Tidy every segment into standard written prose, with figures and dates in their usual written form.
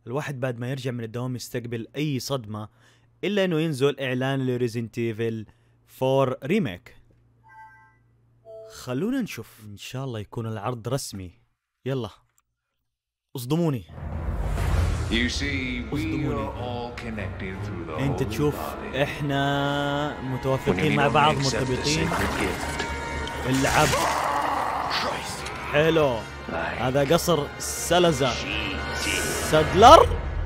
الواحد بعد ما يرجع من الدوام يستقبل اي صدمة الا انه ينزل اعلان لريزنت ايفل 4 ريميك. خلونا نشوف، ان شاء الله يكون العرض رسمي. يلا اصدموني. انت تشوف احنا متوافقين مع بعض، مرتبطين. العب حلو. هذا قصر سلزا سادلر.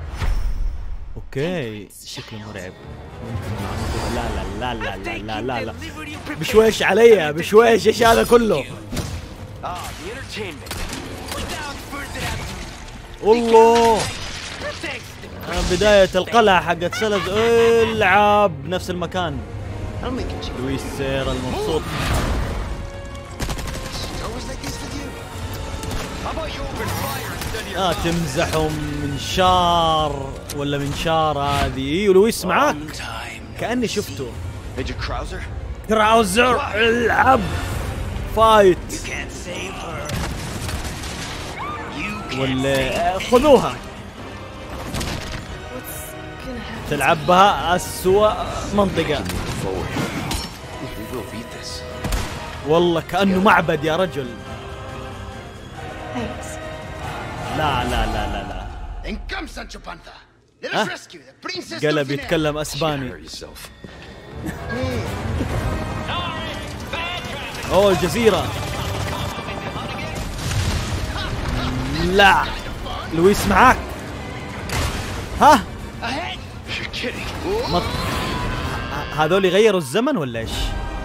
اوكي شكله مرعب. لا لا لا لا لا لا لا بشويش عليا، بشويش. ايش هذا كله؟ والله بداية القلعة حقت سلز. العب نفس المكان. لويس سير المبسوط. تمزحوا منشار ولا منشار هذه. ولويس معاك كأني شفته. كراوزر العب فايت ولا خذوها. تلعب بها أسوأ منطقة. والله كأنه معبد يا رجل. لا لا لا لا لا. قلب يتكلم اسباني. اوه الجزيرة. لا لويس معاك. ها هذول يغيروا الزمن ولا ايش؟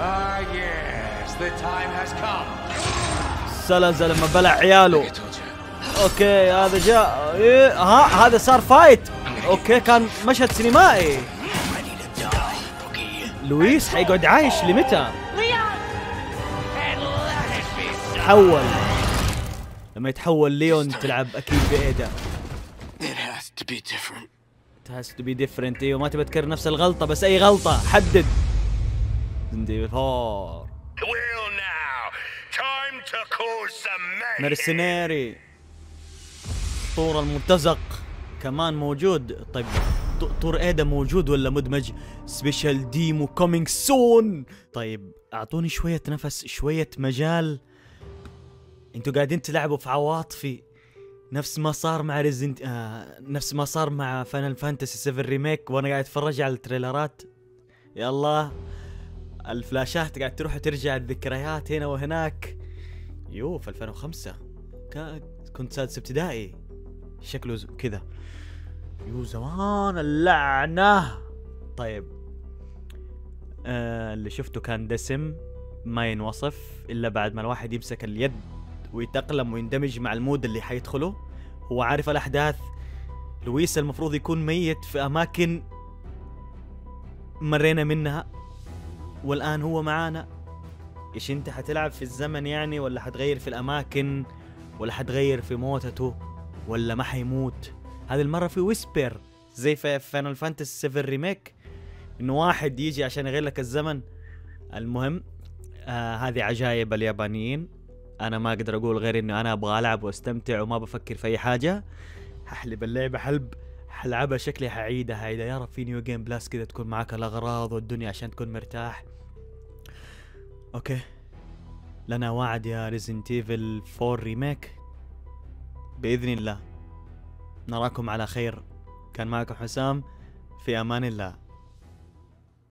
سلزة لما بلع عياله. اوكي هذا جاء. هذا صار فايت. اوكي كان مشهد سينمائي. لويس حيقعد عايش لمتى؟ تحول. لما يتحول ليون تلعب اكيد بايدا. It has to be different. ايوه ما تبي تكرر نفس الغلطة، بس اي غلطة حدد. مرسنيري. طور المرتزق كمان موجود. طيب طور ايدا موجود ولا مدمج؟ سبيشال ديمو كومينج سون. طيب اعطوني شوية نفس، شوية مجال. انتوا قاعدين تلعبوا في عواطفي نفس ما صار مع نفس ما صار مع فاينل فانتسي 7 ريميك وانا قاعد اتفرج على التريلرات. يلا الفلاشات قاعد تروح وترجع، الذكريات هنا وهناك. في 2005 كنت سادس ابتدائي. شكله كذا. زمان اللعنة. طيب اللي شفته كان دسم ما ينوصف الا بعد ما الواحد يمسك اليد ويتأقلم ويندمج مع المود اللي حيدخله. هو عارف الأحداث. لويس المفروض يكون ميت في أماكن مرينا منها، والآن هو معانا. إيش أنت حتلعب في الزمن يعني، ولا حتغير في الأماكن، ولا حتغير في موتته، ولا ما حيموت؟ هذه المرة في ويسبر زي في فاينل فانتسي 7 ريميك، إنه واحد يجي عشان يغير لك الزمن. المهم هذه عجائب اليابانيين. انا ما اقدر اقول غير انه انا ابغى العب واستمتع وما بفكر في اي حاجه. ححلب اللعبه حلب، حلعبها شكلي حعيدها هيدا. يا رب في نيو جيم بلاس كذا تكون معك الاغراض والدنيا عشان تكون مرتاح. اوكي لنا وعد يا ريزنت ايفل 4 ريميك باذن الله. نراكم على خير. كان معكم حسام، في امان الله.